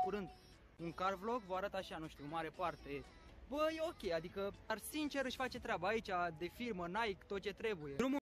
curând un car vlog, vă arăt așa, nu știu, în mare parte. Bă, e ok, adică, dar sincer își face treaba aici, de firmă, Nike, tot ce trebuie. Drumul